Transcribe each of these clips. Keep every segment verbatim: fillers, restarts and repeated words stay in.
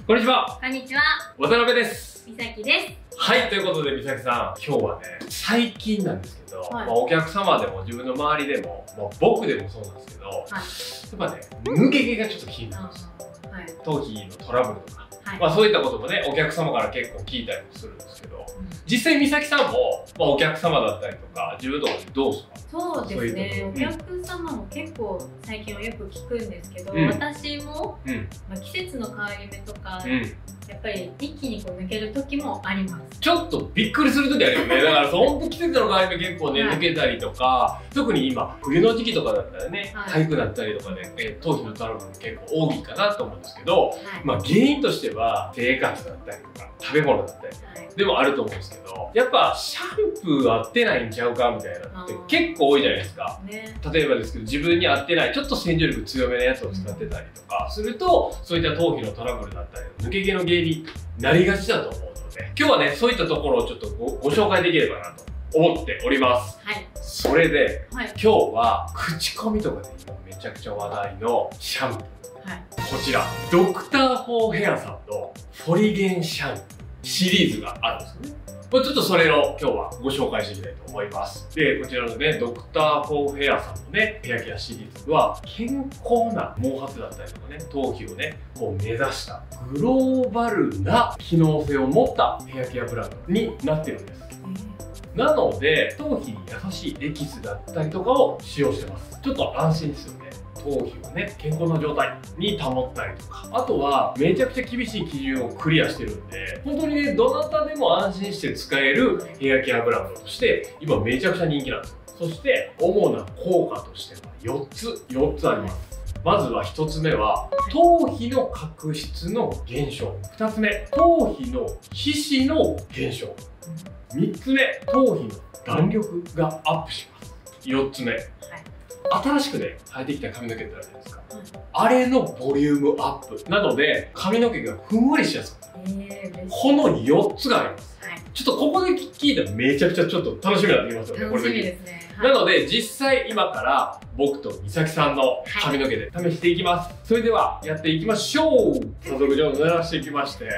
こんにちは。 こんにちは。 渡辺です。 みさきです。 はい、ということでみさきさん、今日はね、最近なんですけど、 はい、 まあ、お客様でも自分の周りでも、まあ、僕でもそうなんですけど、はい、やっぱね、抜け毛がちょっと気になるんですよ。はい、頭皮のトラブルとか、はい、まあそういったこともね、お客様から結構聞いたりもするんですけど、うん、実際みさきさんも、まあ、お客様だったりとか、自分とかでどうですか？ そうですね、お客様も結構最近はよく聞くんですけど、うん、私も、うん、まあ、季節の変わり目とか、うん、やっぱり一気にこう抜ける時もあります。 ちょっとびっくりする時あるよね。だから本当季節の変わり目結構ね、はい、抜けたりとか、特に今冬の時期とかだったらね、はい、痒くなったりとかね、えー、頭皮のトラブルも結構多いかなと思うんですけど、はい、まあ原因としては生活だったりとか食べ物だったり、はい、でもあると思うんですけど、やっぱシャンプー合ってないんちゃうかみたいなって結構多いじゃないですか。ね、例えばですけど、自分に合ってないちょっと洗浄力強めのやつを使ってたりとかすると、そういった頭皮のトラブルだったり抜け毛の原因になりがちだと思うので、今日はねそういったところをちょっと ご, ご紹介できればなと思っております。はい、それで、はい、今日は口コミとかで今めちゃくちゃ話題のシャンプー、はい、こちらドクターフォーヘアさんのフォリゲンシャンプーシリーズがあるんですよね。ちょっとそれを今日はご紹介していきたいと思います。で、こちらのね、ドクターフォーヘアさんのね、ヘアケアシリーズは、健康な毛髪だったりとかね、頭皮をね、こう目指したグローバルな機能性を持ったヘアケアブランドになってるんです。なので、頭皮に優しいエキスだったりとかを使用してます。ちょっと安心ですよね。頭皮をね、健康な状態に保ったりとか、あとはめちゃくちゃ厳しい基準をクリアしてるんで、本当にね、どなたでも安心して使えるヘアケアブランドとして今めちゃくちゃ人気なんですよ。そして主な効果としてはよっつよっつあります。まずはひとつめは頭皮の角質の減少、ふたつめ頭皮の皮脂の減少、みっつめ頭皮の弾力がアップします。よっつめ、はい、新しくね生えてきた髪の毛ってあるじゃないですか、うん、あれのボリュームアップなので髪の毛がふんわりしやすくなる、えー、このよっつがあります、はい、ちょっとここで聞いたらめちゃくちゃちょっと楽しみになってきますよね。 楽しみですね。 はい、なので実際今から僕とみさきさんの髪の毛で試していきます、はい、それではやっていきましょう。早速じゃあ濡らしていきまして、はい、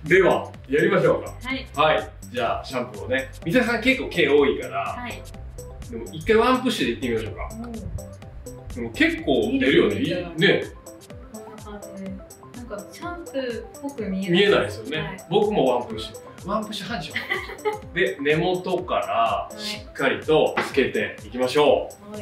ではやりましょうか。はい、はい、じゃあシャンプーをね、みさきさん結構毛多いから、はい、でも一回ワンプッシュでいってみましょうか。でも結構出るよね。いいね。 こんな感じで、なんかシャンプーっぽく見えない。 見えないですよね。はい、僕もワンプッシュ、ワンプッシュ半しよう。で根元からしっかりとつけていきましょう。はい、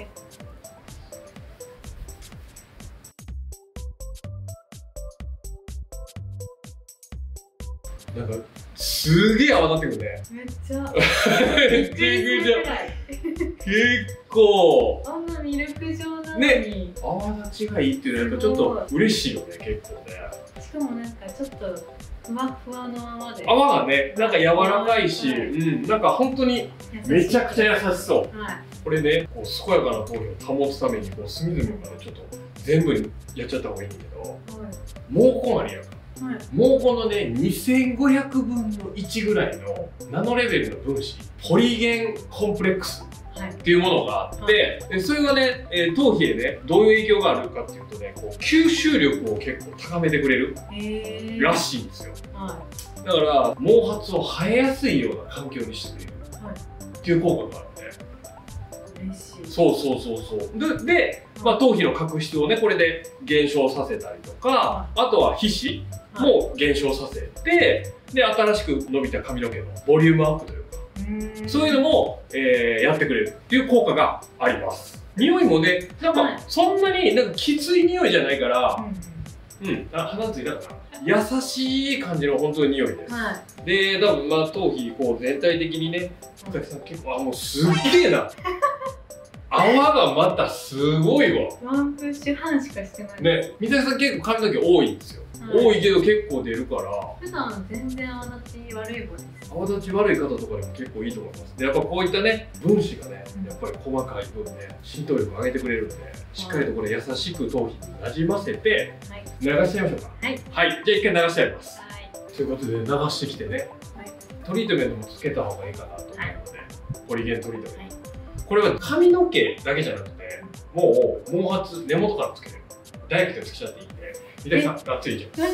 なんかすげえ泡立ってくるね。 めっちゃめちゃくちゃ結構あんなミルク状なのにね、泡立ちがいいっていうのはやっぱちょっと嬉しいよね、結構ね。 しかもなんかちょっとふわふわの泡で泡がね、なんか柔らかいし、うん、なんか本当にめちゃくちゃ優しそう。はい、これね、こう健やかな頭皮を保つためにこう隅々までちょっと全部やっちゃった方がいいんだけど、はい、毛根ありやから、はい、毛根のねにせんごひゃくぶんのいちぐらいのナノレベルの分子ポリゲンコンプレックスっていうものがあって、はい、それがね、えー、頭皮へねどういう影響があるかっていうとね、こう吸収力を結構高めてくれるらしいんですよ。はい、だから毛髪を生えやすいような環境にしてくれる、はい、っていう効果があるね。 嬉しい。 そうそうそうそう。で、でまあ、頭皮の角質をねこれで減少させたりとか、はい、あとは皮脂も減少させて、で新しく伸びた髪の毛のボリュームアップというか、そういうのも、えー、やってくれるっていう効果があります。匂いもね、なんかそんなになんかきつい匂いじゃないから、うん、うん、あ、鼻ついたかな、優しい感じの本当に匂いです。はい、で、多分まあ頭皮こう全体的にね、お客さん結構あもうすっげえな。泡がまたすごいわ。 ワンプッシュ半しかしてないね。みさきさん結構髪の毛多いんですよ。はい、多いけど結構出るから。 普段全然泡立ち悪い方です。 泡立ち悪い方とかでも結構いいと思います。でやっぱこういったね分子がね、やっぱり細かい分ね浸透力を上げてくれるんで、しっかりとこれ優しく頭皮になじませて流しちゃいましょうか。はい。はい。じゃあ一回流してやります。はい。ということで流してきてね。はい。トリートメントもつけた方がいいかなと思うので、はい、ポリゲントリートメント。これは髪の毛だけじゃなくて、もう毛髪根元からつける。ダイレクトにつけちゃっていいんで、みたいさんがっつりいきます。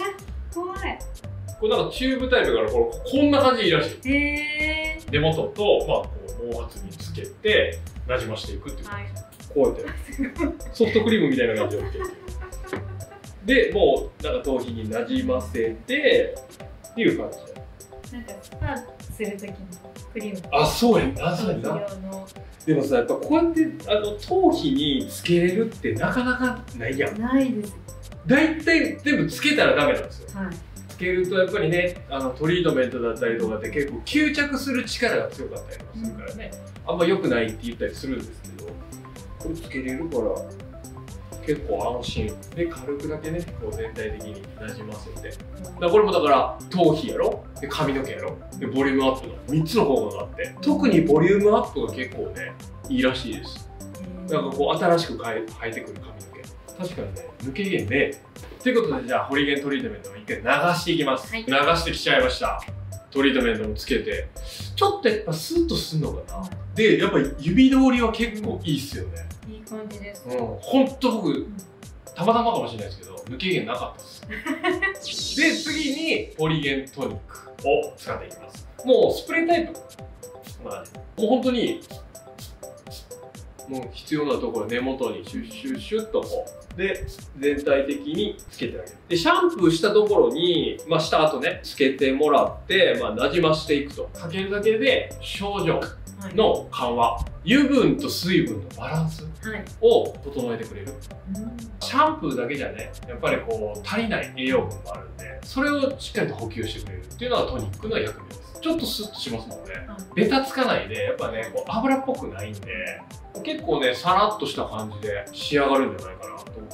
怖い。 これなんかチューブタイプからこれこんな感じでいいらしい。 へえ。 根元と、まあ、こう毛髪につけてなじましていくっていう、はい、こうやってソフトクリームみたいな感じで OK で、もうなんか頭皮になじませてっていう感じで、 なんかスパーする時のクリーム、 あ、そうやんな、そうやんな。でもさ、やっぱこうやってあの頭皮につけれるってなかなかないやん。 ないです。 大体全部つけたらダメなんですよ。はい、つけるとやっぱりね、あのトリートメントだったりとかって結構吸着する力が強かったりとかするからね、うん、あんま良くないって言ったりするんですけど、これつけれるから結構安心で、軽くだけねこう全体的になじませて、だからこれもだから頭皮やろ、で髪の毛やろ、でボリュームアップのみっつの効果があって、特にボリュームアップが結構ねいいらしいです。なんかこう新しく生え生えてくる髪の毛、確かにね抜け毛ね。ということで、じゃあホリゲントリートメントを一回流していきます、はい、流してきちゃいました。トリートメントもつけてちょっとやっぱスッとすんのかな、でやっぱり指通りは結構いいっすよね。 いい感じです。 うん、ほんと僕、うん、たまたまかもしれないですけど抜け毛なかったですで、次にポリゲントニックを使っていきます。もうスプレータイプ、まあ、もう本当にもう必要なところ根元にシュッシュッシュッとこうで全体的につけてあげる。でシャンプーしたところに、まあ、した後ねつけてもらって、まあ、なじましていくと、かけるだけで症状の緩和、はい、油分と水分のバランスを整えてくれる、はい、シャンプーだけじゃねやっぱりこう足りない栄養分もあるんで、それをしっかりと補給してくれるっていうのがトニックの役目です。ちょっとスッとしますもんね、はい、ベタつかないで、やっぱねこう油っぽくないんで結構ねさらっとした感じで仕上がるんじゃないかなと思います。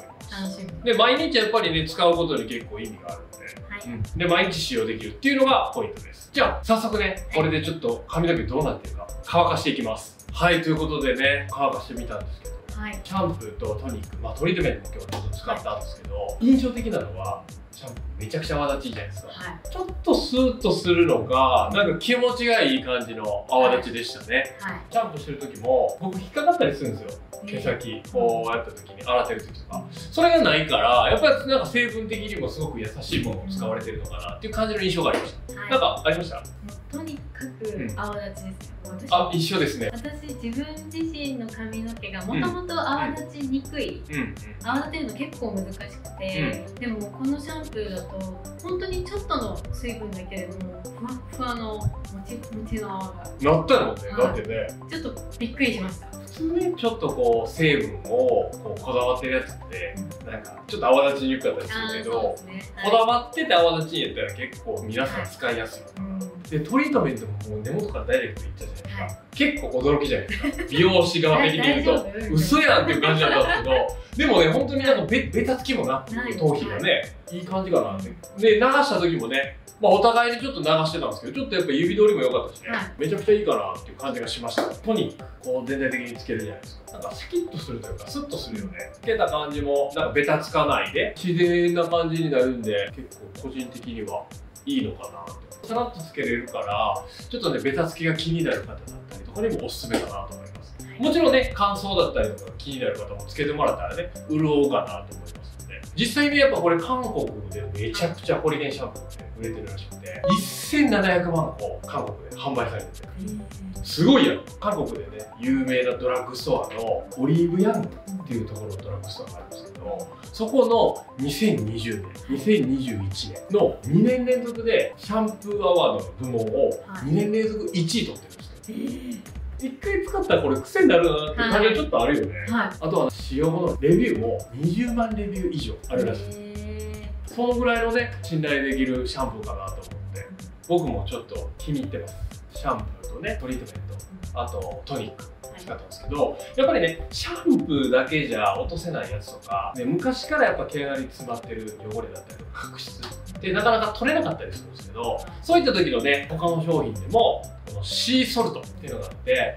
で毎日やっぱりね使うことに結構意味があるんで、はい、うん、で毎日使用できるっていうのがポイントです。じゃあ早速ねこれでちょっと髪の毛どうなってるか乾かしていきます。はい、ということでね乾かしてみたんですけど、はい、シャンプーとトニック、まあ、トリートメントも今日ちょっと使ったんですけど、はい、印象的なのはシャンプーめちゃくちゃ泡立ちいいじゃないですか、はい、ちょっとスーッとするのがなんか気持ちがいい感じの泡立ちでしたね、はいはい、シャンプーしてる時も僕引っかかったりするんですよ、毛先こうやった時に洗ってる時とか、それがないからやっぱりなんか成分的にもすごく優しいものを使われてるのかなっていう感じの印象がありました、はい、なんかありました？ とにかく泡立ちですよ、 うん、あ、一緒ですね。 私自分自身の髪の毛がもともと泡立ちにくい、うんうん、泡立てるの結構難しくて、うん、でもこのシャンプーだと本当にちょっとの水分だけでもふわふわのもちもちの泡がなったのね、はい、だってねちょっとびっくりしました。 普通ねちょっとこう成分をこうこだわってるやつって、うん、なんかちょっと泡立ちにくかったりするけど、ね、はい、こだわってて泡立ちにやったら結構皆さん使いやすい、はい、うん、でトリートメントももう根元からダイレクトにいったじゃないですか、はい、結構驚きじゃないですか美容師側的に言うと嘘やんっていう感じだったんですけどでもね本当になんか ベ, ベタつきもなく頭皮がね、はい、いい感じかなって。で流した時もね、まあ、お互いにちょっと流してたんですけどちょっとやっぱ指通りも良かったしね、はい、めちゃくちゃいいかなっていう感じがしました。トニックこう全体的につけるじゃないですか、なんかシキッとするというかスッとするよね。つけた感じもなんかベタつかないで自然な感じになるんで結構個人的にはいいのかなって。さらっとつけれるからちょっとねベタつきが気になる方だったりとかにもおすすめかなと思います。もちろんね乾燥だったりとか気になる方もつけてもらったらね潤うかなと思いますので、実際にやっぱこれ韓国でめちゃくちゃホリゲンシャンプーって売れてるらしくてせんななひゃくまんこ韓国で販売されててすごいやろ。韓国でね有名なドラッグストアのオリーブヤングっていうところのドラッグストアがあるんですけど、そこのにせんにじゅうねんにせんにじゅういちねんのにねん連続でシャンプーアワードの部門をにねん連続いちい取ってるんですよ、えー、いっかい使ったらこれ癖になるなって感じはちょっとあるよね、はい、あとは使用後のレビューもにじゅうまんレビュー以上あるらしい、えー、そのぐらいのね信頼できるシャンプーかなと思って僕もちょっと気に入ってます。シャンプーとねトリートメントあとトニック使ったんですけど、やっぱりねシャンプーだけじゃ落とせないやつとか、ね、昔からやっぱ毛穴に詰まってる汚れだったりとか角質ってなかなか取れなかったりするんですけど、そういった時のね他の商品でもこのシーソルトっていうのがあって、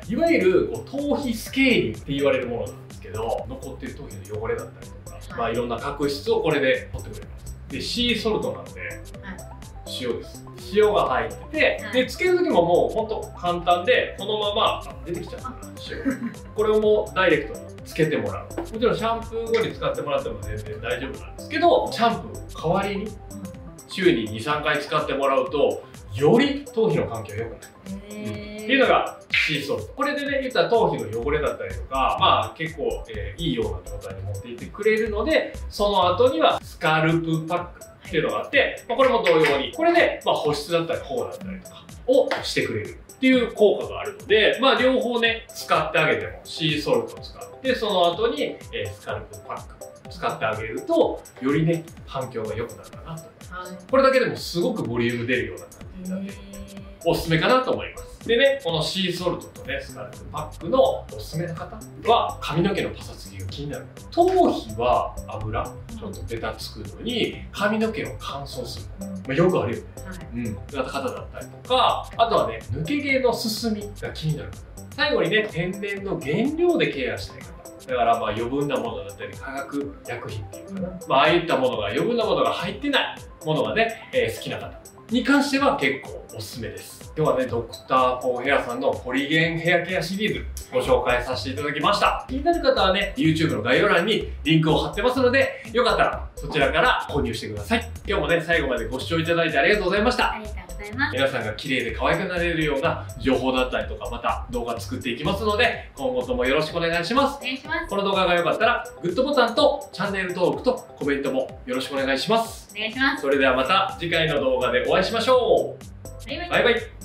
いわゆるこう頭皮スケーリングって言われるものなんですけど、残ってる頭皮の汚れだったりとか、はい、まあいろんな角質をこれで取ってくれます。でシーソルトなんで、はい、塩です。塩が入ってて、はい、でつける時ももうほんと簡単でこのまま出てきちゃうから塩これをもうダイレクトにつけてもらう。もちろんシャンプー後に使ってもらっても全然大丈夫なんですけど、シャンプーの代わりに週ににさんかい使ってもらうとより頭皮の環境が良くなる、うん、っていうのがシーソルト。これでね、言ったら頭皮の汚れだったりとか、まあ結構、えー、いいような状態に持っていってくれるので、その後にはスカルプパックっていうのがあって、まあ、これも同様にこれで、まあ、保湿だったり保護だったりとかをしてくれるっていう効果があるので、まあ両方ね使ってあげても、シーソルトを使ってその後に、えー、スカルプパック使ってあげるとよりね反響が良くなるかなと思います。これだけでもすごくボリューム出るような感じになっておすすめかなと思います。でね、このシーソルトとねスカルプパックのおすすめの方は髪の毛のパサつきが気になる。頭皮は油ちょっとベタつくのに髪の毛を乾燥する、まあ、よくあるよね、はい、うん、方だったりとか、あとはね抜け毛の進みが気になる方、最後にね天然の原料でケアしたい方、だからまあ余分なものだったり化学薬品っていうかな、まあああいったものが余分なものが入ってないものがね、えー、好きな方に関しては結構おすすめです。今日はねドクターポーヘアさんのポリゲンヘアケアシリーズご紹介させていただきました。気になる方はね YouTube の概要欄にリンクを貼ってますので、よかったらそちらから購入してください。今日もね最後までご視聴いただいてありがとうございました。 ありがとうございます。 皆さんが綺麗で可愛くなれるような情報だったりとか、また動画作っていきますので、今後ともよろしくお願いします。 お願いします。 この動画が良かったらグッドボタンとチャンネル登録とコメントもよろしくお願いします。 お願いします。 それではまた次回の動画でお会いしましょう。 バイバイ。 バイバイ。